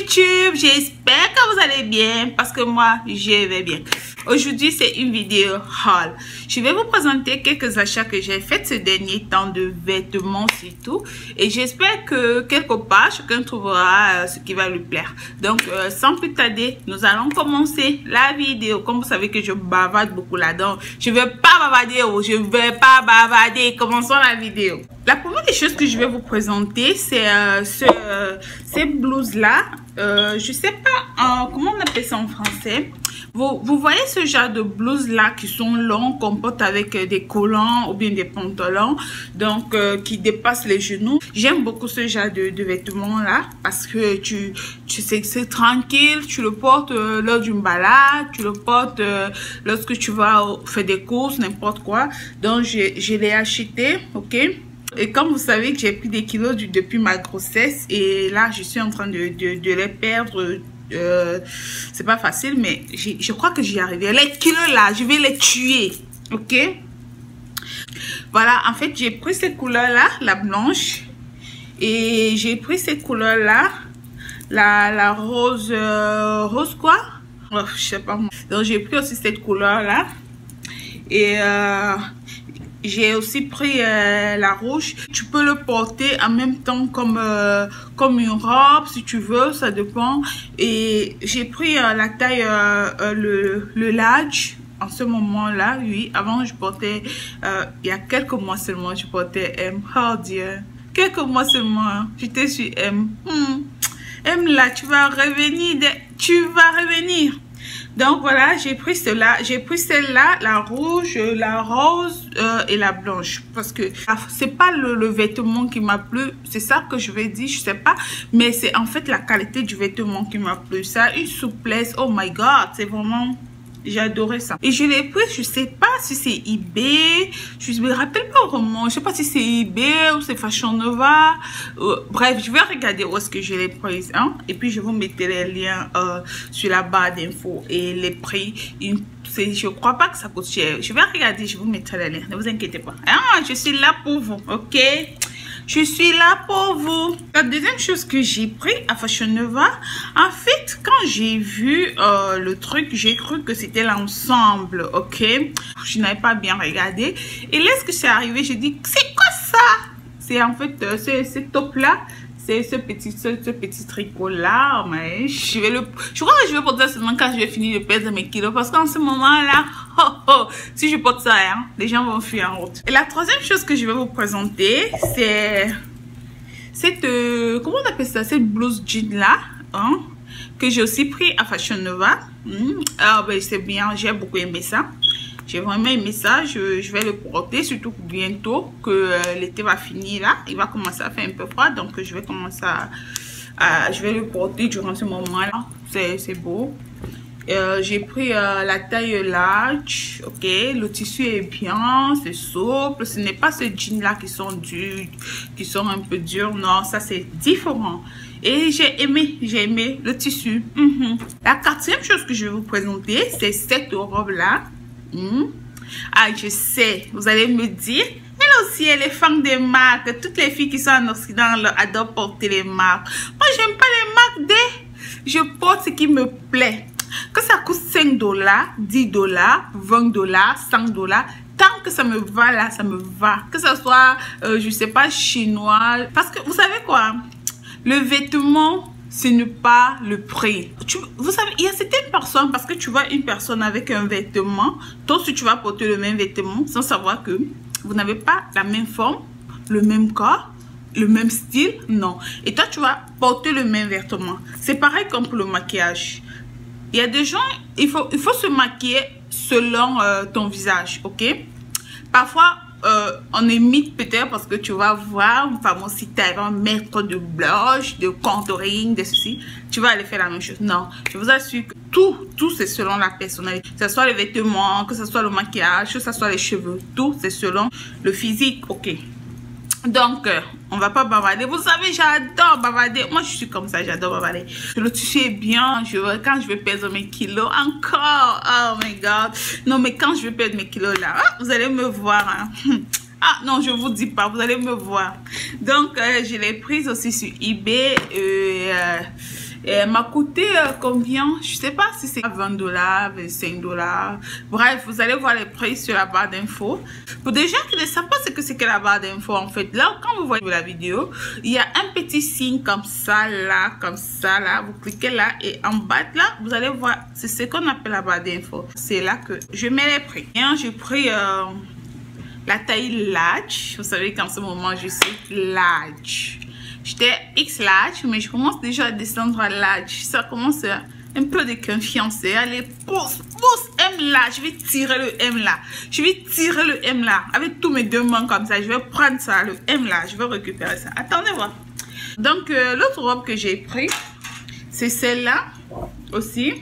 YouTube, j'espère que vous allez bien parce que moi je vais bien. Aujourd'hui c'est une vidéo haul. Je vais vous présenter quelques achats que j'ai fait ces derniers temps de vêtements et tout, et j'espère que quelque part chacun trouvera ce qui va lui plaire. Donc sans plus tarder, nous allons commencer la vidéo. Comme vous savez que je bavarde beaucoup là-dedans, je vais pas bavarder, je vais pas bavarder. Commençons la vidéo. La première des choses que je vais vous présenter, c'est ces blouses là. Je sais pas comment on appelle ça en français. Vous voyez ce genre de blouses là qui sont longs, qu'on porte avec des collants ou bien des pantalons, donc qui dépassent les genoux. J'aime beaucoup ce genre de vêtements là parce que tu sais que c'est tranquille, tu le portes lors d'une balade, tu le portes lorsque tu vas faire des courses, n'importe quoi. Donc je l'ai acheté, ok. Et comme vous savez que j'ai pris des kilos depuis ma grossesse et là je suis en train de les perdre. C'est pas facile, mais je crois que j'y arrive. Les kilos là, je vais les tuer, ok. Voilà, en fait j'ai pris ces couleurs là, la blanche, et j'ai pris ces couleurs là, la rose, rose quoi, je sais pas moi. Donc j'ai pris aussi cette couleur là, et j'ai aussi pris la rouge. Tu peux le porter en même temps comme une robe si tu veux, ça dépend. Et j'ai pris la taille, le large en ce moment là, oui. Avant je portais, il y a quelques mois seulement, je portais M. Oh Dieu, quelques mois seulement, j'étais sur M. M là, tu vas revenir, tu vas revenir. Donc voilà, j'ai pris cela, j'ai pris celle-là, la rouge, la rose et la blanche, parce que c'est pas le vêtement qui m'a plu, c'est ça que je vais dire, je sais pas, mais c'est en fait la qualité du vêtement qui m'a plu. Ça a une souplesse, oh my god, c'est vraiment, j'ai adoré ça. Et je l'ai pris, je sais pas si c'est eBay, je me rappelle pas vraiment, je sais pas si c'est eBay ou c'est Fashion Nova. Bref, je vais regarder où est-ce que je l'ai prise, hein? Et puis je vous mettrai les liens sur la barre d'infos et les prix. Je crois pas que ça coûte cher. Je vais regarder, je vous mettrai les liens, ne vous inquiétez pas. Ah, je suis là pour vous, ok? Je suis là pour vous. La deuxième chose que j'ai pris à Fashion Nova, en fait, quand j'ai vu le truc, j'ai cru que c'était l'ensemble, ok? Je n'avais pas bien regardé. Et lorsque c'est arrivé, j'ai dit, c'est quoi ça? C'est en fait, ce top-là, c'est ce petit tricot-là. Mais je crois que je vais porter ça seulement quand je vais finir de perdre mes kilos. Parce qu'en ce moment-là, si je porte ça, hein, les gens vont fuir en route. Et la troisième chose que je vais vous présenter, c'est cette, comment on appelle ça, cette blouse jean là, hein, que j'ai aussi pris à Fashion Nova. Ah ben c'est bien, j'ai beaucoup aimé ça. J'ai vraiment aimé ça. Je vais le porter, surtout bientôt que l'été va finir là. Il va commencer à faire un peu froid, donc je vais commencer je vais le porter durant ce moment là. C'est beau. J'ai pris la taille large, ok. Le tissu est bien, c'est souple. Ce n'est pas ce jean là qui sont durs, qui sont un peu durs. Non, ça c'est différent. Et j'ai aimé le tissu. La quatrième chose que je vais vous présenter, c'est cette robe là. Ah, je sais, vous allez me dire, elle aussi, elle est fan des marques. Toutes les filles qui sont en Occident adorent porter les marques. Moi, j'aime pas les marques je porte ce qui me plaît. Que ça coûte 5 $, 10 $, 20 $, 100 $, tant que ça me va là, ça me va. Que ça soit, je sais pas, chinois. Parce que vous savez quoi, le vêtement, ce n'est pas le prix. Vous savez, il y a certaines personnes, parce que tu vois une personne avec un vêtement, toi aussi tu vas porter le même vêtement sans savoir que vous n'avez pas la même forme, le même corps, le même style, non. Et toi tu vas porter le même vêtement. C'est pareil comme pour le maquillage. Il y a des gens, il faut se maquiller selon ton visage, ok? Parfois, on imite peut-être parce que tu vas voir une femme aussi, tu vas mettre de blush, de contouring, de ceci, tu vas aller faire la même chose. Non, je vous assure que tout c'est selon la personnalité. Que ce soit les vêtements, que ce soit le maquillage, que ce soit les cheveux, tout c'est selon le physique, ok? Donc, on va pas bavarder. Vous savez, j'adore bavarder. Moi, je suis comme ça, j'adore bavarder. Le tissu est bien. Quand je vais perdre mes kilos, encore. Oh my God. Non, mais quand je vais perdre mes kilos là, vous allez me voir. Hein. Ah non, je vous dis pas, vous allez me voir. Donc, je l'ai prise aussi sur eBay. Et elle m'a coûté combien? Je sais pas si c'est 20 $, 25 $. Bref, vous allez voir les prix sur la barre d'infos. Pour des gens qui ne savent pas ce que c'est que la barre d'infos, en fait, là, quand vous voyez la vidéo, il y a un petit signe comme ça, là, vous cliquez là et en bas, là, vous allez voir, c'est ce qu'on appelle la barre d'infos. C'est là que je mets les prix. J'ai pris la taille large. Vous savez qu'en ce moment, je suis large. J'étais X large, mais je commence déjà à descendre à large. Ça commence un peu de confiance. Allez, pousse M là. Je vais tirer le M là. Je vais tirer le M là. Avec tous mes deux mains comme ça. Je vais prendre ça, le M là. Je vais récupérer ça. Attendez voir. Donc, l'autre robe que j'ai pris, c'est celle-là aussi.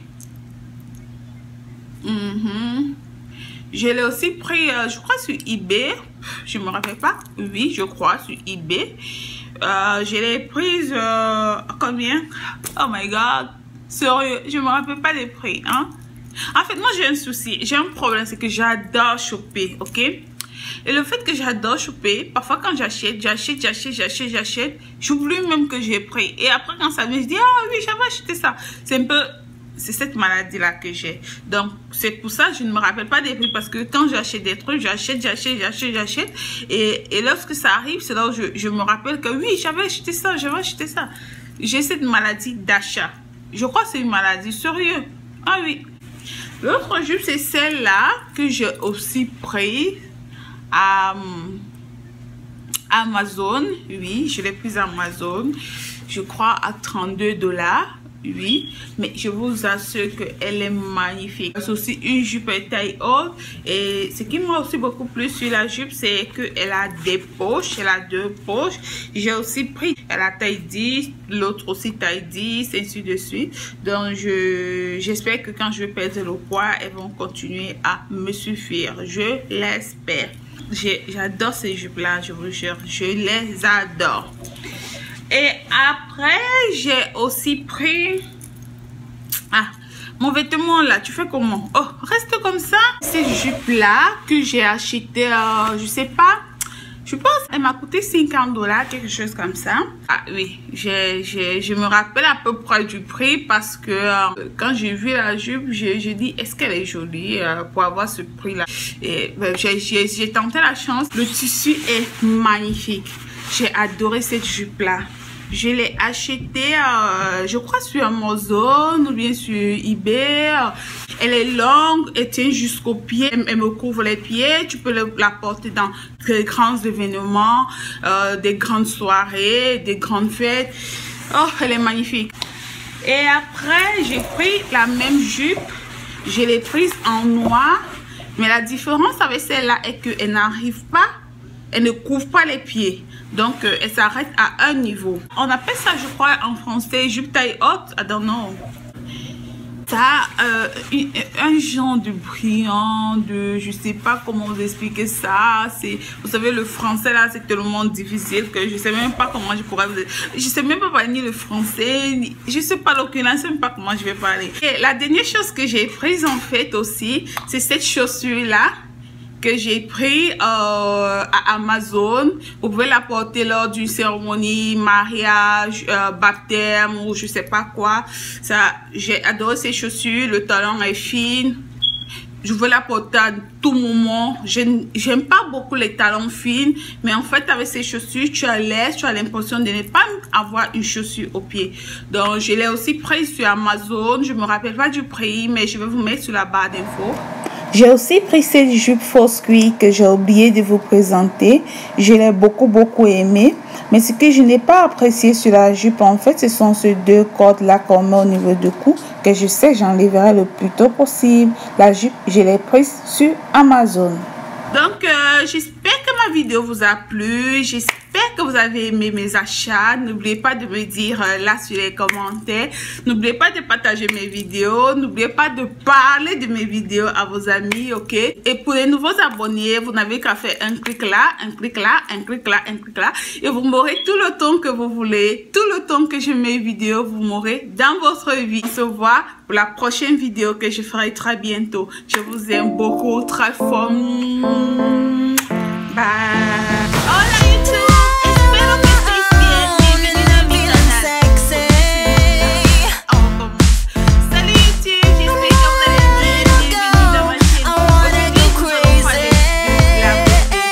Je l'ai aussi pris, je crois, sur eBay. Je me rappelle pas. Oui, je crois, sur eBay. Je l'ai prise combien? Oh my god, sérieux, je me rappelle pas des prix, hein. En fait, moi j'ai un souci, j'ai un problème, c'est que j'adore choper, ok. Et le fait que j'adore choper, parfois quand j'achète, j'oublie même que j'ai pris. Et après quand ça vient, je dis ah oui, j'avais acheté ça. C'est un peu, c'est cette maladie là que j'ai. Donc c'est pour ça que je ne me rappelle pas des prix, parce que quand j'achète des trucs, j'achète. Et lorsque ça arrive, c'est là où je me rappelle que oui, j'avais acheté ça. J'ai cette maladie d'achat. Je crois que c'est une maladie, sérieux. Ah oui. L'autre jupe, c'est celle-là que j'ai aussi pris à Amazon. Oui, je l'ai prise à Amazon. Je crois à 32 $. Oui, mais je vous assure qu'elle est magnifique. C'est aussi une jupe taille haute. Et ce qui m'a aussi beaucoup plu sur la jupe, c'est qu'elle a des poches. Elle a 2 poches. J'ai aussi pris, elle a taille 10, l'autre aussi taille 10, ainsi de suite. Donc, j'espère que quand je vais perdre le poids, elles vont continuer à me suffire. Je l'espère. J'adore ces jupes-là, je vous jure. Je les adore. Et après, j'ai aussi pris mon vêtement là. Tu fais comment? Oh, reste comme ça. Cette jupe là que j'ai acheté, je sais pas. Je pense elle m'a coûté 50 $, quelque chose comme ça. Ah oui, je me rappelle à peu près du prix parce que quand j'ai vu la jupe, j'ai dit est-ce qu'elle est jolie pour avoir ce prix là. Et j'ai tenté la chance. Le tissu est magnifique. J'ai adoré cette jupe là. Je l'ai acheté, je crois, sur Amazon ou bien sur eBay. Elle est longue, elle tient jusqu'aux pieds, elle me couvre les pieds. Tu peux la porter dans de grands événements, des grandes soirées, des grandes fêtes. Oh, elle est magnifique. Et après, j'ai pris la même jupe. Je l'ai prise en noir. Mais la différence avec celle-là est qu'elle n'arrive pas, elle ne couvre pas les pieds. Donc, elle s'arrête à un niveau. On appelle ça, je crois, en français, jupe taille haute. I don't know. Ça, un genre de brillant, je sais pas comment vous expliquer ça. Vous savez, le français là, c'est tellement difficile que je sais même pas comment je pourrais vous... Je sais même pas parler le français. Je sais pas l'aucun, je sais même pas comment je vais parler. Et la dernière chose que j'ai prise en fait aussi, c'est cette chaussure là que j'ai pris à Amazon. Vous pouvez la porter lors d'une cérémonie, mariage, baptême ou je sais pas quoi. Ça, j'ai adoré ces chaussures. Le talon est fin. Je veux la porter à tout moment. J'aime pas beaucoup les talons fins, mais en fait avec ces chaussures, tu as l'aise, tu as l'impression de ne pas avoir une chaussure au pied. Donc je l'ai aussi prise sur Amazon. Je me rappelle pas du prix, mais je vais vous mettre sur la barre d'infos. J'ai aussi pris cette jupe fausse cuir que j'ai oublié de vous présenter. Je l'ai beaucoup aimé. Mais ce que je n'ai pas apprécié sur la jupe, en fait, ce sont ces 2 cordes là qu'on met au niveau du cou, que je sais j'enlèverai le plus tôt possible. La jupe, je l'ai prise sur Amazon. Donc, j'espère que ma vidéo vous a plu. J'espère que vous avez aimé mes achats. N'oubliez pas de me dire là sur les commentaires. N'oubliez pas de partager mes vidéos. N'oubliez pas de parler de mes vidéos à vos amis, ok? Et pour les nouveaux abonnés, vous n'avez qu'à faire un clic là, un clic là, un clic là, un clic là. Et vous m'aurez tout le temps que vous voulez. Tout le temps que je mets vidéos, vous m'aurez dans votre vie. On se voit pour la prochaine vidéo que je ferai très bientôt. Je vous aime beaucoup, très fort. Bye. Hola.